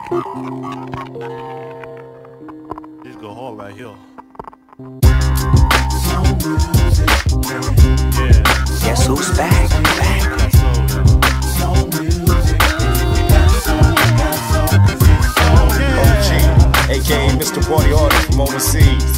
Just go hard right here. Yeah. Guess who's back? OG, aka Mr. Party Artist from overseas.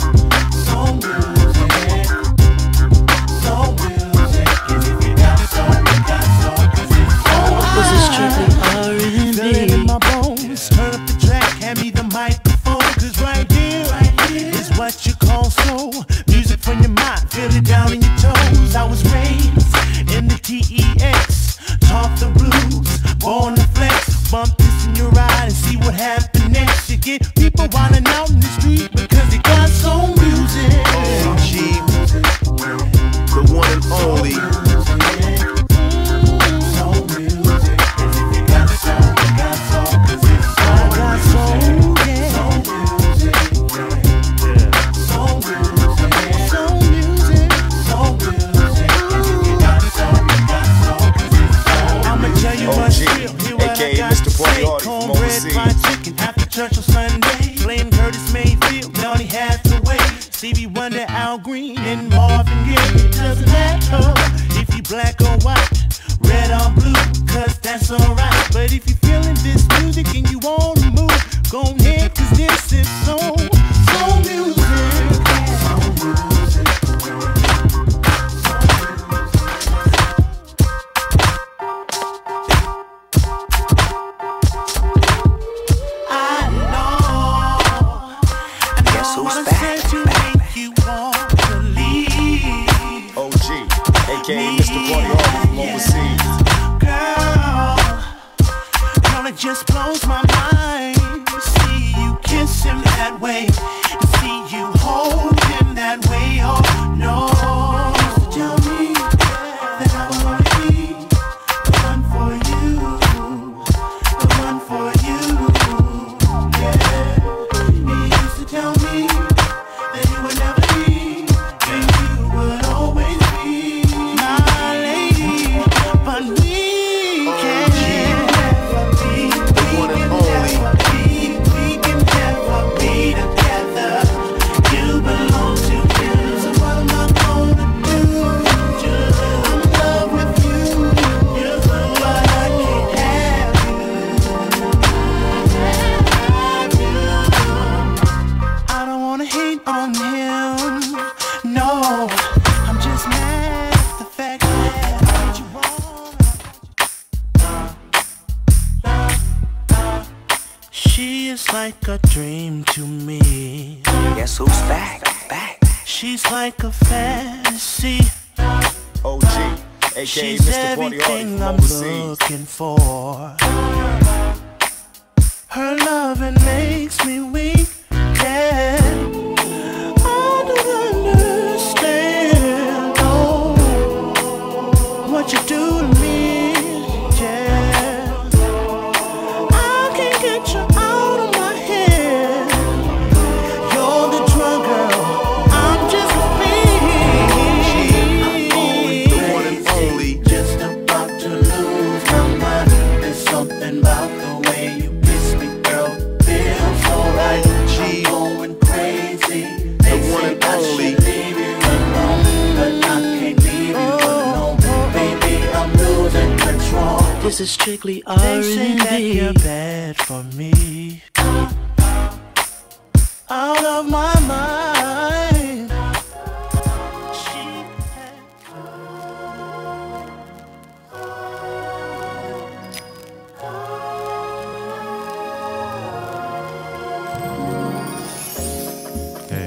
This is strictly R&B. Feel it in my bones. Turn up the track, hand me the microphone. Cause right here is what you call soul. Music from your mind, feel it down in your toes. I was raised in the TEX, taught the blues, born to flex. Bump this in your ride and see what happens next. You get people wildin' out in the street because they got soul music. OG, the one and only. Church on Sunday, playing Curtis Mayfield, Johnny Hathaway, Stevie Wonder, Al Green, and Marvin Gaye. It doesn't matter if you black or white, red or blue, cause that's alright. But if you're feeling this music and you wanna move, go ahead, cause this is soul music. aka Mr. Party Artist from overseas. Girl, it just blows my mind to see you kiss him that way, to see you hold him that way. Oh no, tell me that I wanna be the one for you, the one for you. Yeah, he used to tell me that you would never leave, and you would always be my lady, but we can never be, we can never be together. You belong to me, so what am I gonna do? I'm in love with you, but I can't have you. I don't wanna hate on him, no, I'm just mad at the fact that you want. She is like a dream to me. Guess who's back? She's like a fantasy. OG, aka She's Mr. Party Artist everything from I'm overseas. looking for. Her loving makes me weak, yeah. I don't understand, oh, what you do to me, yeah. I can't get you out of my head. You're the drug girl, I'm just a fiend. The one and only. Just about to lose my mind. There's something about the way you kiss me, girl. Feels so right. I'm going crazy. The one and only. Leave you alone, but I can't leave you alone. Baby, I'm losing control. This is strictly They say that you're R&B. bad for me. Out of my mind. She Hey,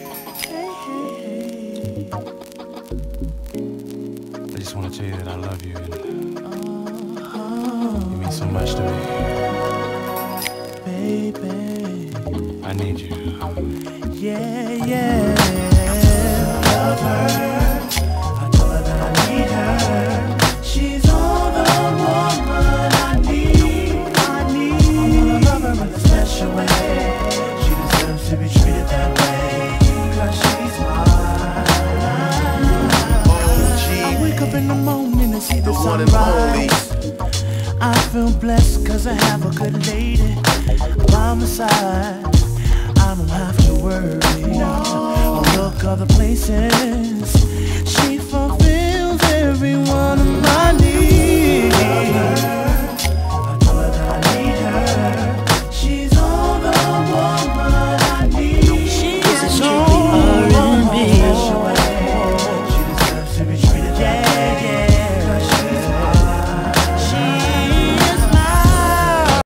I just want to tell you that I love you and you mean so much to me. baby, I need you. yeah. Love her. I tell her that I need her. She's all the woman I need. I'm gonna love her in a special way. She deserves to be treated that way, 'cause she's mine. I wake up in the morning and see the one and only. sunrise. I feel blessed 'cause 'cause I have a good lady by my side. I don't have to worry or look other places. She